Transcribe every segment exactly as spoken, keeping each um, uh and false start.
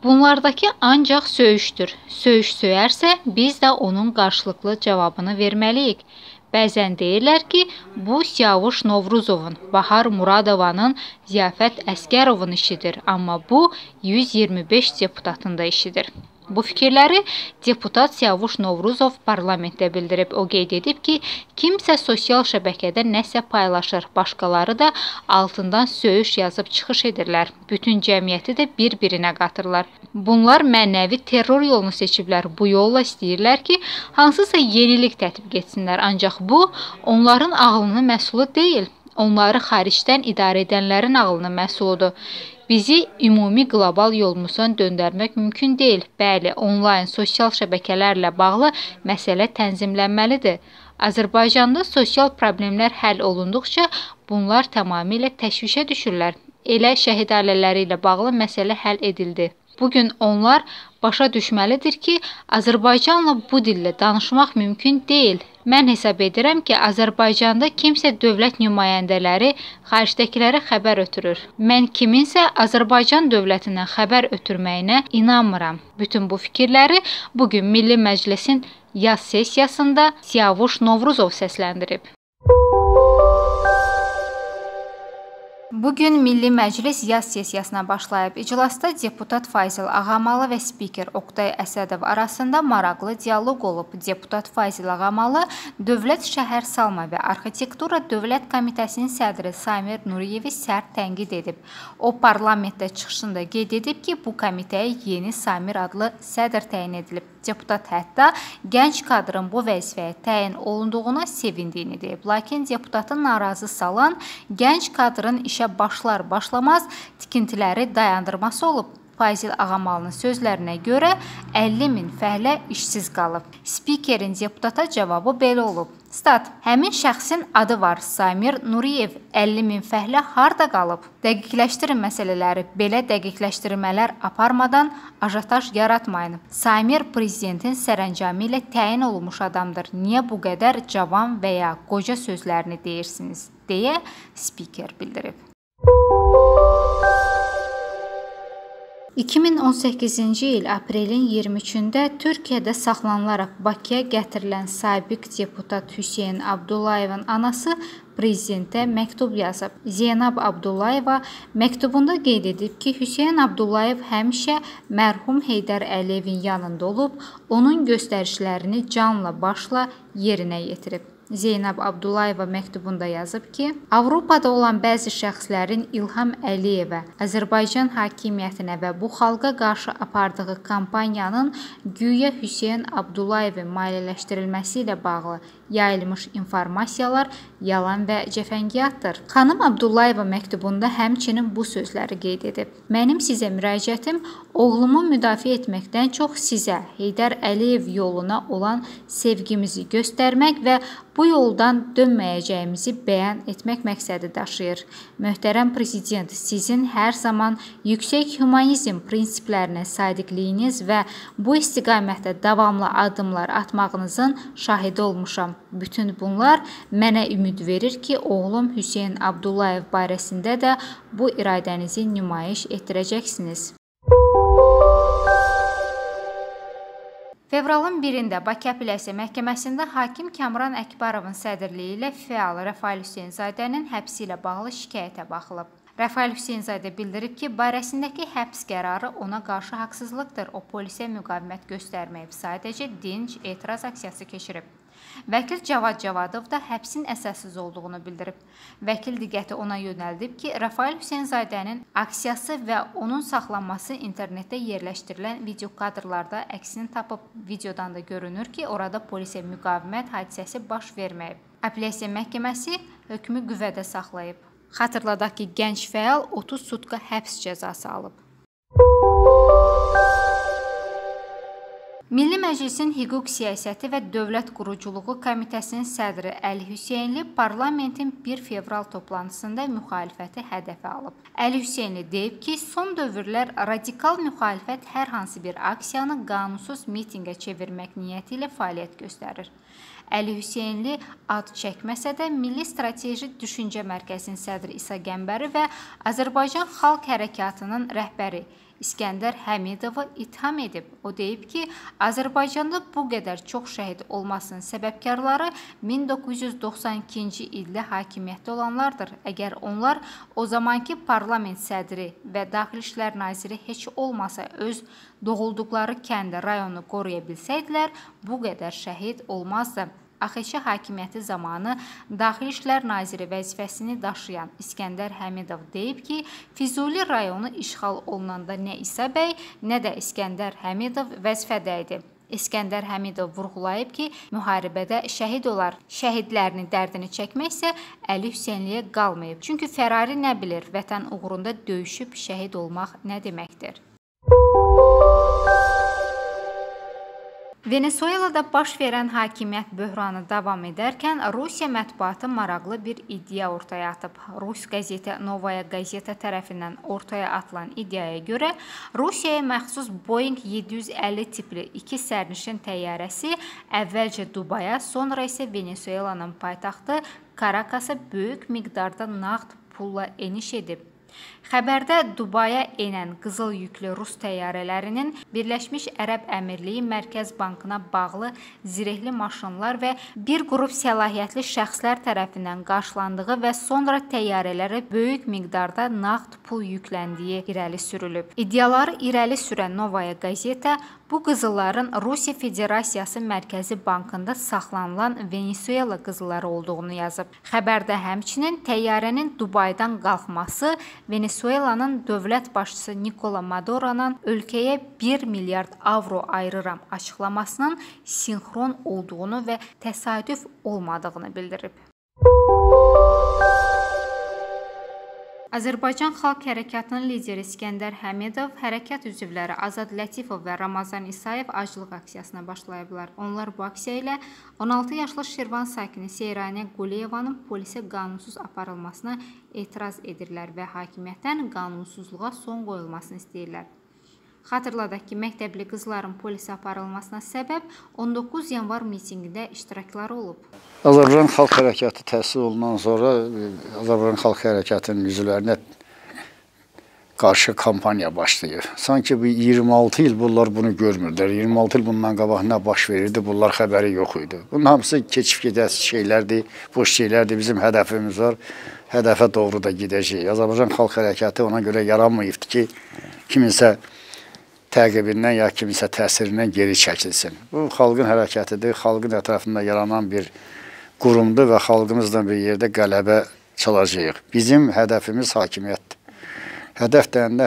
Bunlardakı ancaq söyüşdür. Söyüş söyərsə, biz də onun qarşılıqlı cavabını verməliyik. Bəzən deyirlər ki, bu Siyavuş Novruzovun, Bahar Muradovanın, Ziyafət Əsgərovun işidir, amma bu yüz iyirmi beş deputatın da işidir. Bu fikirləri deputat Siyavuş Novruzov parlamentdə bildirib. O qeyd edib ki, kimsə sosial şəbəkədə nəsə paylaşır, başqaları da altından söyüş yazıb çıxış edirlər. Bütün cəmiyyəti də bir-birinə qatırlar. Bunlar mənəvi terror yolunu seçiblər. Bu yolla istəyirlər ki, hansısa yenilik tətbiq etsinlər. Ancaq bu, onların ağlının məhsulu deyil. Onları xaricdən idarə edənlərin ağlının məhsuludur. Bizi ümumi qlobal yolumuzdan döndərmək mümkün deyil. Bəli, onlayn sosial şəbəkələrlə bağlı məsələ tənzimlənməlidir. Azərbaycanda sosial problemlər həll olunduqca bunlar tamamilə təşvişə düşürlər. Elə şəhid ailələri ilə bağlı məsələ həll edildi. Bugün onlar başa düşməlidir ki, Azərbaycanla bu dillə danışmaq mümkün deyil. Mən hesab edirəm ki, Azərbaycanda kimsə dövlət nümayəndələri xaricdəkilərə xəbər ötürür. Mən kiminsə Azərbaycan dövlətindən xəbər ötürməyinə inanmıram. Bütün bu fikirləri bugün Milli Məclisin yaz sessiyasında Siyavuş Novruzov səsləndirib. Bugün Milli Məclis yaz sessiyasına başlayıb. İclasda deputat Fayzıl Ağamalı və spiker Oqtay Əsədov arasında maraqlı dialoq olub. Deputat Fayzıl Ağamalı Dövlət Şəhərsalma və Arxitektura Dövlət Komitəsinin sədri Samir Nuriyevi sərt tənqid edib. O, parlamentdə çıxışında qeyd edib ki, bu komitəyə yeni Samir adlı sədr təyin edilib. Deputat hətta gənc kadrın bu vəzifəyə təyin olunduğuna sevindiyini deyib. Lakin deputatın narazı salan gənc kadrın işə başlar-başlamaz tikintiləri dayandırması olub. Fayzıl Ağamalının sözlərinə görə əlli min fəhlə işsiz qalıb. Spikerin deputata cavabı belə olub. Stat, həmin şəxsin adı var, Samir Nuriyev, əlli min fəhlə harda qalıb? Dəqiqləşdirin məsələləri, belə dəqiqləşdirmələr aparmadan ajataj yaratmayın. Samir prezidentin sərəncamı ilə təyin olunmuş adamdır. Niyə bu qədər cavan və ya qoca sözlərini deyirsiniz? Deyə spiker bildirib. iki min on səkkizinci il aprelin iyirmi üçündə Türkiyədə saxlanılaraq Bakıya gətirilən sabiq deputat Hüseyn Abdullayevin anası prezidentə məktub yazıb. Zeynab Abdullayeva məktubunda qeyd edib ki, Hüseyn Abdullayev həmişə mərhum Heydər Əliyevin yanında olub, onun göstərişlərini canla başla yerinə yetirib. Zeynab Abdullayeva məktubunda yazıb ki, Avropada olan bəzi şəxslərin İlham Əliyevə, Azərbaycan hakimiyyətinə və bu xalqa qarşı apardığı kampaniyanın güya Hüseyn Abdullayevin maliyyələşdirilməsi ilə bağlı yayılmış informasiyalar yalan və cəfəngiyatdır. Xanım Abdullayeva məktubunda həmçinin bu sözləri qeyd edib. Mənim sizə müraciətim oğlumu müdafiə etməkdən çox sizə, Heydər Əliyev yoluna olan sevgimizi göstərmək və bu yoldan dönməyəcəyimizi bəyan etmək məqsədi daşıyır. Möhtərəm prezident, sizin hər zaman yüksək humanizm prinsiplərinə sadiqliyiniz və bu istiqamətdə davamlı addımlar atmağınızın şahidi olmuşam. Bütün bunlar mənə ümid verir ki, oğlum Hüseyn Abdullayev barəsində də bu iradənizi nümayiş etdirəcəksiniz. Fevralın birində Bakı Apellyasiya Məhkəməsində hakim Kamran Əkbarovun sədrliyi ilə fəal Rəfail Hüseynzadənin həbsi ilə bağlı şikayətə baxılıb. Rəfail Hüseynzadə bildirib ki, barəsindəki həbs qərarı ona qarşı haqsızlıqdır. O, polisə müqavimət göstərməyib, sadəcə dinc etiraz aksiyası keçirib. Vəkil Cavad Cavadov da həbsin əsassız olduğunu bildirib. Vəkil diqqəti ona yönəldib ki, Rəfail Hüseynzadənin aksiyası və onun saxlanması internetdə yerləşdirilən video kadrlarda əksini tapıb. Videodan da görünür ki, orada polisə müqavimət hadisəsi baş verməyib. Apellyasiya məhkəməsi hökmü qüvvədə saxlayıb. Xatırladaq ki, gənc fəal otuz sutka həbs cəzası alıb. Milli Məclisin Hüquq Siyasəti və Dövlət Quruculuğu Komitəsinin sədri Əli Hüseynli parlamentin bir fevral toplantısında müxalifəti hədəfə alıb. Əli Hüseynli deyib ki, son dövrlər radikal müxalifət hər hansı bir aksiyanı qanunsuz mitinqə çevirmək niyyəti ilə fəaliyyət göstərir. Əli Hüseynli ad çəkməsə də Milli Strateji Düşüncə Mərkəzinin sədri İsa Qəmbəri və Azərbaycan Xalq Hərəkatının rəhbəri İskəndər Həmidovu itham edib. O deyib ki, Azərbaycanda bu qədər çox şəhid olmasının səbəbkarları min doqquz yüz doxsan ikinci ildə hakimiyyətdə olanlardır. Əgər onlar o zamanki parlament sədri və Daxili İşlər Naziri heç olmasa öz doğulduqları kəndi, rayonu qoruya bilsəydilər, bu qədər şəhid olmazdı. A X Ş hakimiyyəti zamanı Daxili İşlər Naziri vəzifəsini daşıyan İskəndər Həmidov deyib ki, Füzuli rayonu işğal olunanda nə İsa bəy, nə də İskəndər Həmidov vəzifədə idi. İskəndər Həmidov vurğulayıb ki, müharibədə şəhid olar. Şəhidlərinin dərdini çəkmək isə Əli Hüseynliyə qalmayıb. Çünki Fərari nə bilir, vətən uğrunda döyüşüb şəhid olmaq nə deməkdir? Venezuelada baş verən hakimiyyət böhranı davam edərkən Rusiya mətbuatı maraqlı bir iddia ortaya atıb. Rus qəzeti Novaya Gazeta tərəfindən ortaya atılan iddiaya görə Rusiyaya məxsus Boeing yeddi yüz əlli tipli iki sərnişin təyyarəsi əvvəlcə Dubaya, sonra isə Venezuelanın paytaxtı Karakasa böyük miqdarda nağd pulla eniş edib. Xəbərdə Dubaya enən qızıl yüklü Rus təyyarələrinin Birləşmiş Ərəb Əmirliyi Mərkəz Bankına bağlı zirehli maşınlar və bir qrup səlahiyyətli şəxslər tərəfindən qarşılandığı və sonra təyyarələrə böyük miqdarda nağd pul yükləndiyi irəli sürülüb. İddiaları irəli sürən Novaya Gazeta bu qızılların Rusiya Federasiyası Mərkəzi Bankında saxlanılan Venezuela qızılları olduğunu yazıb. Xəbərdə həmçinin təyyarənin Dubaydan qalxması Venezuelanın dövlət başçısı Nikola Maduro'nun ölkəyə bir milyard avro ayırıram açıqlamasının sinxron olduğunu və təsadüf olmadığını bildirib. Azərbaycan Xalq Hərəkatının lideri İskəndər Həmidov, hərəkat üzvləri Azad Lətifov və Ramazan İsayev aclıq aksiyasına başlayıblar. Onlar bu aksiya ilə on altı yaşlı Şirvan sakini Seyraniyə Quliyevanın polisə qanunsuz aparılmasına etiraz edirlər və hakimiyyətdən qanunsuzluğa son qoyulmasını istəyirlər. Xatırladaq ki, məktəbli qızların polisə aparılmasına səbəb on doqquz yanvar mitinqində iştirakları olub. Azərbaycan Xalq Hərəkatı təsis olunan sonra Azərbaycan Xalq Hərəkatının üzvlərinə qarşı kampaniya başlayır. Sanki bu iyirmi altı il bunlar bunu görmürdülər. iyirmi altı il bundan qabaq nə baş verirdi, bunlar xəbəri yox idi. Bunun hamısı keçib gedəsi şeylərdir, boş şeylərdir. Bizim hədəfimiz var, hədəfə doğru da gedəcək. Azərbaycan Xalq Hərəkatı ona görə yaranmayıbdır ki, kiminsə təqibindən ya kimisə təsirindən geri çəkilsin. Bu, xalqın hərəkətidir, xalqın ətrafında yaranan bir qurumdur və xalqımızla bir yerdə qələbə çalacağıq. Bizim hədəfimiz hakimiyyətdir. Hədəf deyəndə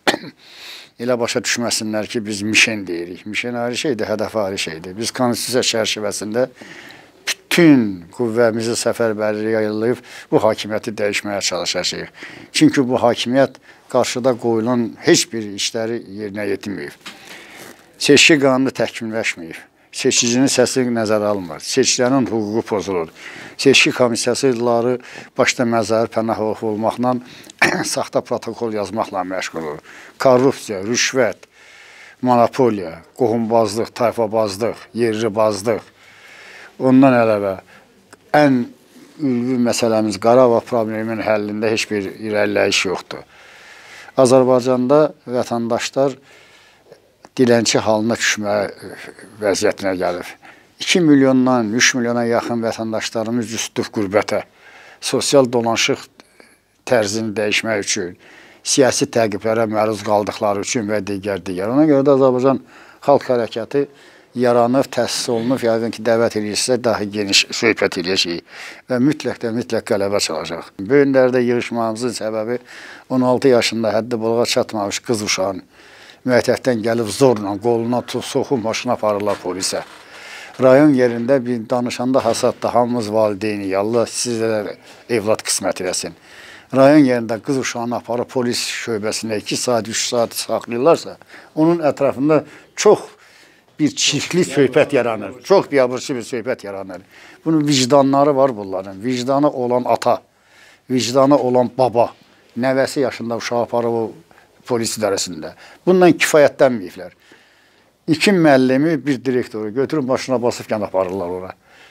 elə başa düşməsinlər ki, biz mişen deyirik. Mişen ayrı şeydir, hədəf ayrı şeydir. Biz konstitusiya çərçivəsində bütün qüvvəmizi səfərbərliyə yayılıb bu hakimiyyəti dəyişməyə çalışacağıq. Çünki bu hakimiyyət qarşıda qoyulan heç bir işləri yerinə yetirməyib. Seçki qanunu təkmilləşməyib. Seçicinin səsi nəzərə alınmır. Seçkilərin hüququ pozulur. Seçki komissiyasıları başda məzarı pənah olmaqla saxta protokol yazmaqla məşğul olur. Korrupsiya, rüşvət, monopoliya, qohumbazlıq, tayfabazlıq, yerlibazlıq. Ondan əlavə ən ülvi məsələmiz Qarabağ probleminin həllində heç bir irəliləyiş yoxdur. Azərbaycanda vətəndaşlar dilənçi halına düşməyə vəziyyətinə gəlir. iki milyondan üç milyona yaxın vətəndaşlarımız üstüv qürbətə, sosial dolanışıq tərzini dəyişmək üçün, siyasi təqiblərə məruz qaldıqları üçün və digər-digər. Ona görə də Azərbaycan Xalq Hərəkatı yaranıb, təsis olunub, yəqin ki, dəvət edirsə daha geniş söhbət edəcəyik və mütləq də mütləq qələbə çalacaq. Bu günlərdə yığışmamızın səbəbi on altı yaşında həddi buluğa çatmamış qız uşağın müəyyətdən gəlib zorla, qoluna soxub maşına aparırlar polisə. Rayon yerində bir danışanda hasadda hamımız valideyni, Allah sizə evlad qismət eləsin. Rayon yerində qız uşağını aparıb polis şöbəsində iki saat, üç saat saxlayırlarsa, onun ətrafında çox bir çirkli söhbət yaranır. Çox biabırçı bir söhbət yaranır. Bunun vicdanları var bunların. Vicdanı olan ata, vicdanı olan baba, nəvəsi yaşında uşağı aparıb o polis idarəsində. Bundan kifayətlənməyiblər. İki müəllimi, bir direktoru götürüb başına basıb yan aparırlar ora.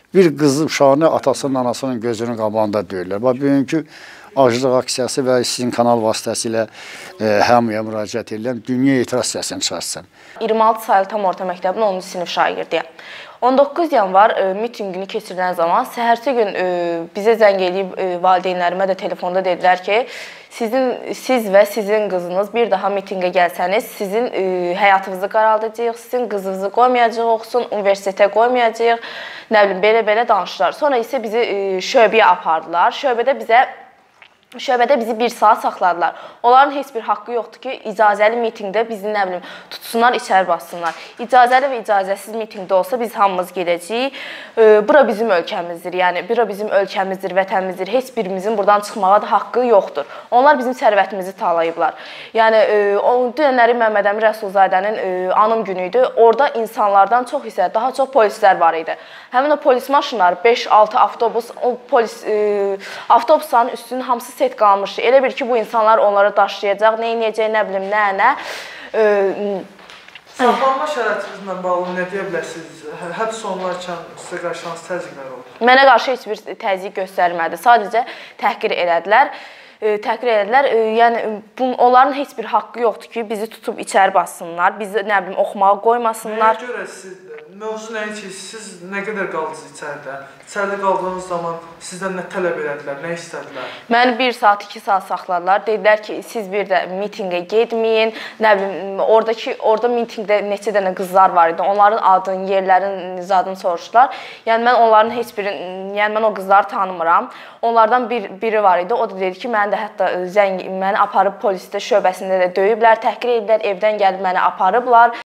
Bir qızı uşağını atasının, anasının gözünün qabağında döyürlər. Bax, bugünkü aclıq aksiyası və sizin kanal vasitəsilə e, hamıya müraciət edirəm. Dünya etiraz səsini çıxartsın. iyirmi altı saylı tam orta məktəbin onuncu sinif şagirdiyəm. on doqquz yanvar e, mitinqini keçirilən zaman səhərsi gün e, bizə zəng edib e, valideynlərimə də telefonda dedilər ki, sizin siz və sizin qızınız bir daha mitinqə gəlsəniz, sizin e, həyatınızı qaraldacağıq, sizin qızınızı qoymayacağıq oxusun, universitetə qoymayacağıq, nə bilim belə-belə danışdılar. Sonra isə bizi e, şöbəyə apardılar. Şöbədə bizə Şöbədə bizi bir saat saxladılar. Onların heç bir haqqı yoxdur ki, icazəli mitinqdə bizi nə bilim tutsunlar, içəri bassınlar. İcazəli və icazəsiz mitinqdə olsa biz hamımız gedəcəyik. E, bura bizim ölkəmizdir. Yəni bura bizim ölkəmizdir, vətənimizdir. Heç birimizin buradan çıxmağa da haqqı yoxdur. Onlar bizim sərvətimizi talayıblar. Yəni e, o dünənləri Məmməd Əmin Rəsulzadənin e, anım günü idi. Orada insanlardan çox isə daha çox polislər var idi. Həmin o polis maşınları beş altı avtobus, o polis e, avtobusların üstünün hamısı set qalmışdı. Elə bir ki, bu insanlar onları daşıyacaq, nə edəcək, nə bilim, nə, nə. E, Saxlanma şəraitinizlə bağlı nə deyə bilərsiniz? Həbs olunarkən sizə qarşı hansı təzyiqlər oldu? Mənə qarşı heç bir təzyiq göstərmədi. Sadəcə təhqir elədilər. E, təhqir elədilər. E, yəni bu, onların heç bir haqqı yoxdur ki, bizi tutub içəri bassınlar, bizi nə bilim oxumağa qoymasınlar. Nəyə görə siz mövzu nə ki, siz nə qədər qaldınız içəridə? İçəridə qaldığınız zaman sizdən nə tələb elədilər, nə istədilər? Məni bir saat, iki saat saxladılar. Dedilər ki, siz bir də mitinqə getməyin. Nə bilim, oradakı orada mitinqdə neçə dənə qızlar var idi. Onların adını, yerlərin zadını soruşdular. Yəni mən onların heç birini, yəni mən o qızları tanımıram. Onlardan bir biri var idi. O da dedi ki, məni də hətta zəng məni aparıb polisdə şöbəsində də döyüblər, təhqir ediblər, evdən gəlib məni aparıblar.